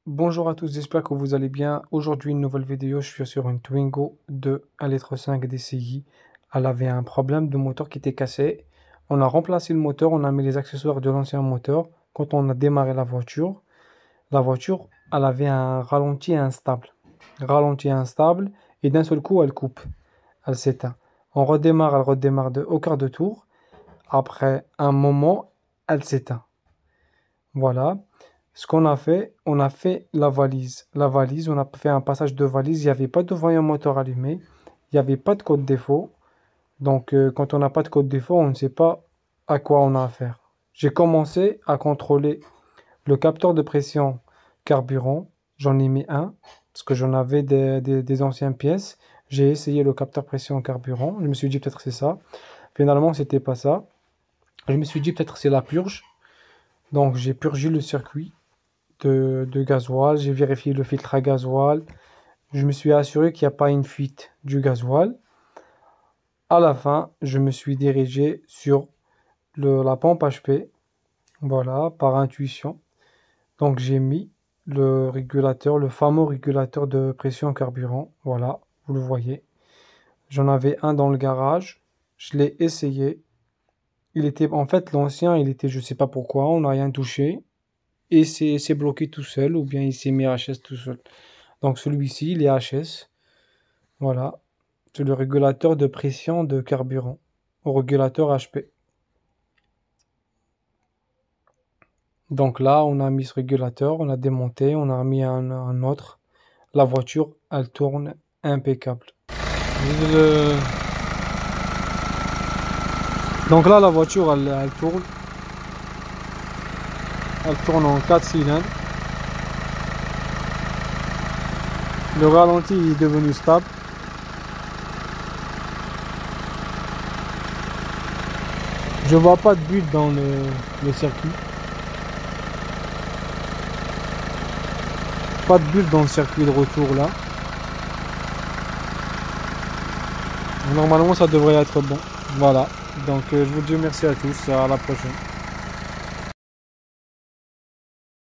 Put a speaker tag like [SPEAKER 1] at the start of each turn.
[SPEAKER 1] Bonjour à tous, j'espère que vous allez bien. Aujourd'hui, une nouvelle vidéo. Je suis sur une Twingo de 1,5 litre DCI. Elle avait un problème de moteur qui était cassé. On a remplacé le moteur, on a mis les accessoires de l'ancien moteur. Quand on a démarré la voiture, elle avait un ralenti instable. Ralenti instable, et d'un seul coup, elle coupe. Elle s'éteint. Elle redémarre au quart de tour. Après un moment, elle s'éteint. Voilà. Ce qu'on a fait, on a fait la valise. La valise, on a fait un passage de valise. Il n'y avait pas de voyant moteur allumé. Il n'y avait pas de code défaut. Donc, quand on n'a pas de code défaut, on ne sait pas à quoi on a affaire. J'ai commencé à contrôler le capteur de pression carburant. J'en ai mis un parce que j'en avais des anciennes pièces. J'ai essayé le capteur pression carburant. Je me suis dit peut-être c'est ça. Finalement, c'était pas ça. Je me suis dit peut-être c'est la purge. Donc, j'ai purgé le circuit de gasoil, j'ai vérifié le filtre à gasoil, je me suis assuré qu'il n'y a pas une fuite du gasoil. À la fin, je me suis dirigé sur la pompe HP, voilà, par intuition. Donc j'ai mis le régulateur, le fameux régulateur de pression carburant, voilà, vous le voyez. J'en avais un dans le garage, je l'ai essayé. Il était, en fait, l'ancien, il était, je sais pas pourquoi, on n'a rien touché. Et c'est bloqué tout seul, ou bien il s'est mis HS tout seul. Donc celui-ci, il est HS. Voilà. C'est le régulateur de pression de carburant. Au régulateur HP. Donc là, on a mis ce régulateur, on a démonté, on a remis un autre. La voiture, elle tourne impeccable. Donc là, la voiture, elle tourne. Elle tourne en 4 cylindres. Le ralenti est devenu stable. Je vois pas de bulle dans le circuit. Pas de bulle dans le circuit de retour là. Normalement ça devrait être bon. Voilà. Donc je vous dis merci à tous. À la prochaine.